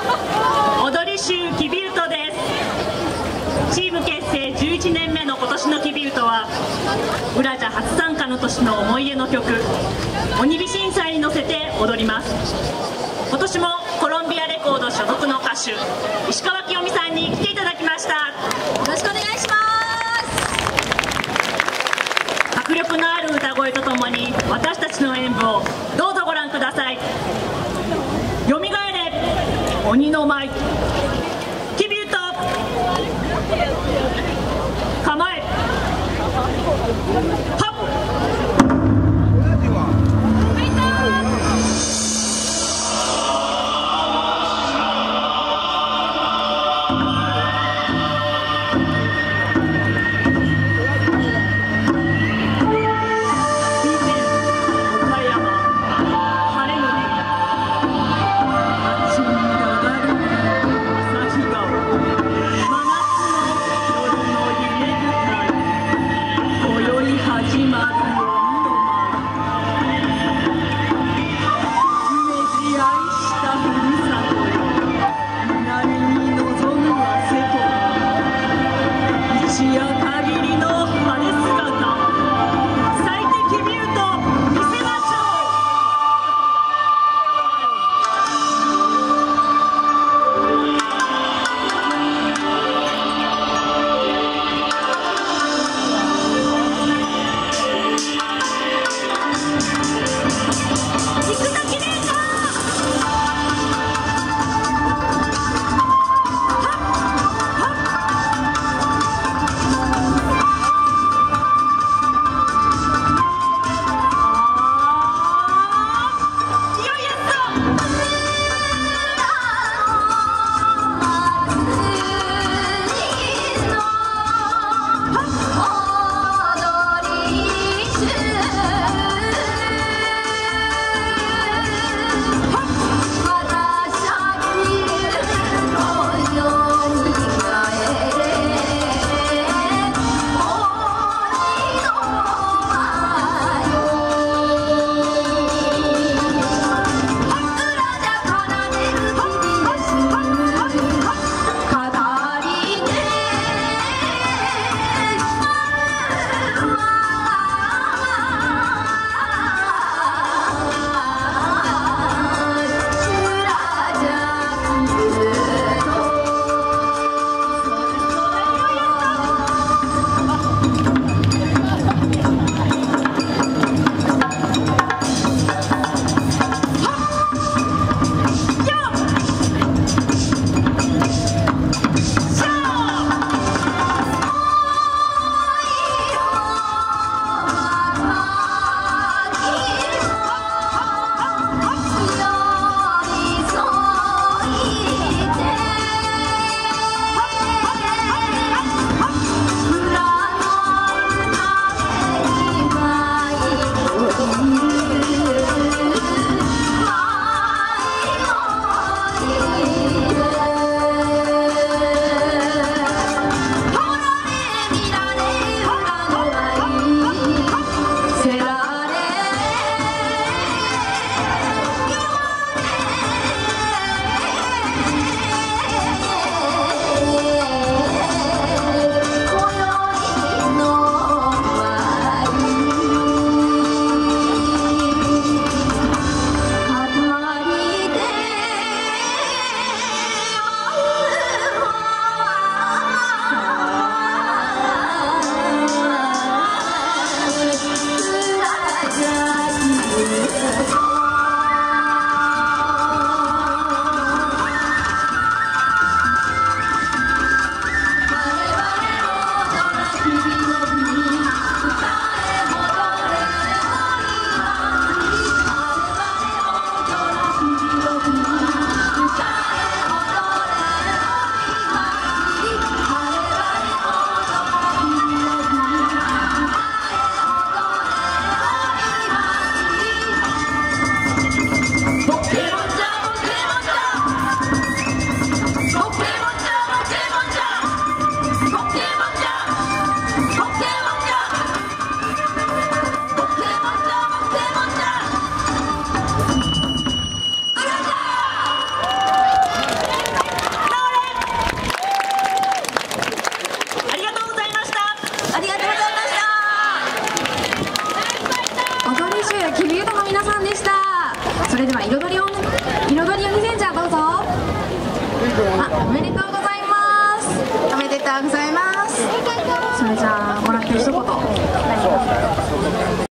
踊り集きびうとです。チーム結成11年目の今年のきびうとは、ブラジャ初参加の年の思い出の曲「鬼火審査」に乗せて踊ります。今年もコロンビアレコード所属の歌手石川きよみさんに来ていただきました。よろしくお願いします。 迫力のある歌声とともに私たちの演舞をどうぞご覧ください。よみがえれ鬼の舞きびうと、構えはっ。真夏の夜の家舞台、今宵れでは彩りをメッセンジャーどうぞ。おめでとうございます。おめでとうございます。それじゃあ